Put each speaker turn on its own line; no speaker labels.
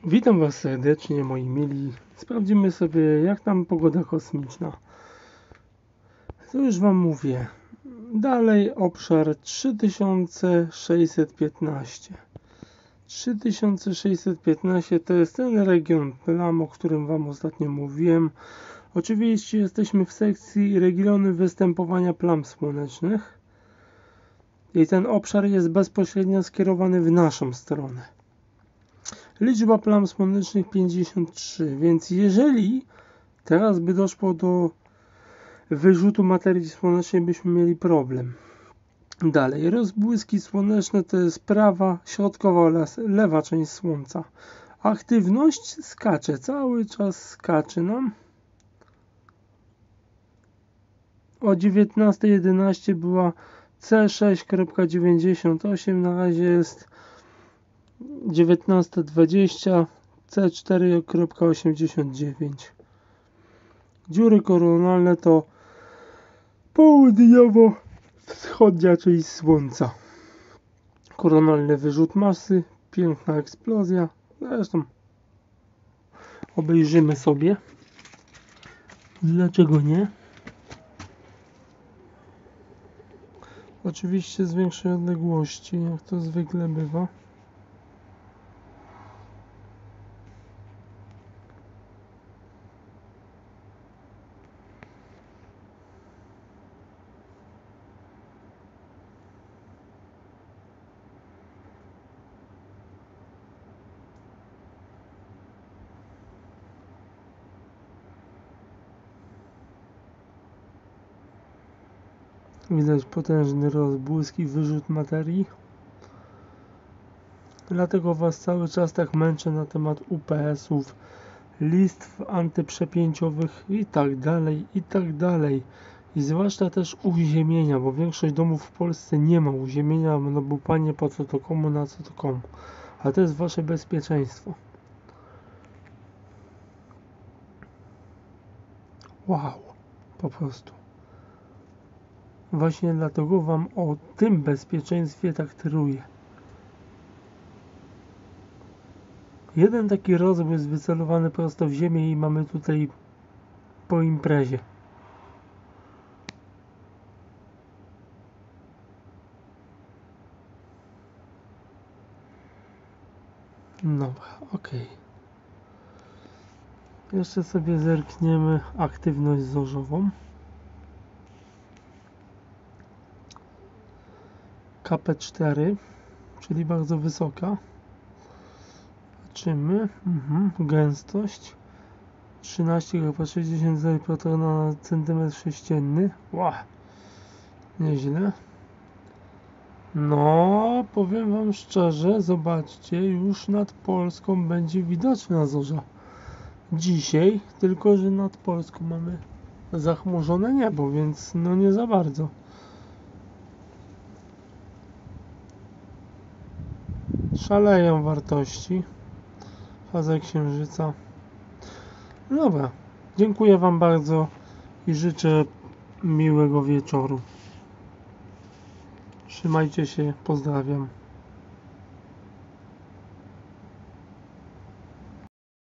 Witam Was serdecznie, moi mili. Sprawdzimy sobie, jak tam pogoda kosmiczna. To już Wam mówię. Dalej obszar 3615. 3615 to jest ten region plam, o którym Wam ostatnio mówiłem. Oczywiście jesteśmy w sekcji regiony występowania plam słonecznych. I ten obszar jest bezpośrednio skierowany w naszą stronę. Liczba plam słonecznych 53, więc jeżeli teraz by doszło do wyrzutu materii słonecznej, byśmy mieli problem. Dalej, rozbłyski słoneczne to jest prawa, środkowa oraz lewa część Słońca. Aktywność skacze, cały czas skacze nam. O 19:11 była C6.98, na razie jest 19:20, C4.89. Dziury koronalne to południowo-wschodnia część Słońca. Koronalny wyrzut masy, piękna eksplozja. Zresztą obejrzymy sobie. Dlaczego nie? Oczywiście z większej odległości, jak to zwykle bywa. Widać potężny rozbłysk i wyrzut materii. Dlatego Was cały czas tak męczę na temat UPS-ów, listw antyprzepięciowych i tak dalej, i tak dalej. I zwłaszcza też uziemienia, bo większość domów w Polsce nie ma uziemienia, no bo panie, po co to komu, na co to komu. A to jest Wasze bezpieczeństwo. Wow, po prostu. Właśnie dlatego Wam o tym bezpieczeństwie tak tyruję. Jeden taki rozbłysk wycelowany prosto w ziemię i mamy tutaj po imprezie. Dobra, ok. Jeszcze sobie zerkniemy aktywność zorzową. KP4, czyli bardzo wysoka. Patrzymy. Gęstość 13,60 protona na centymetr sześcienny. Wow, nieźle. No, powiem Wam szczerze, zobaczcie, już nad Polską będzie widoczna zorza. Dzisiaj, tylko że nad Polską mamy zachmurzone niebo, więc no nie za bardzo. Szaleją wartości. Faza księżyca. Dobra, dziękuję Wam bardzo i życzę miłego wieczoru. Trzymajcie się, pozdrawiam.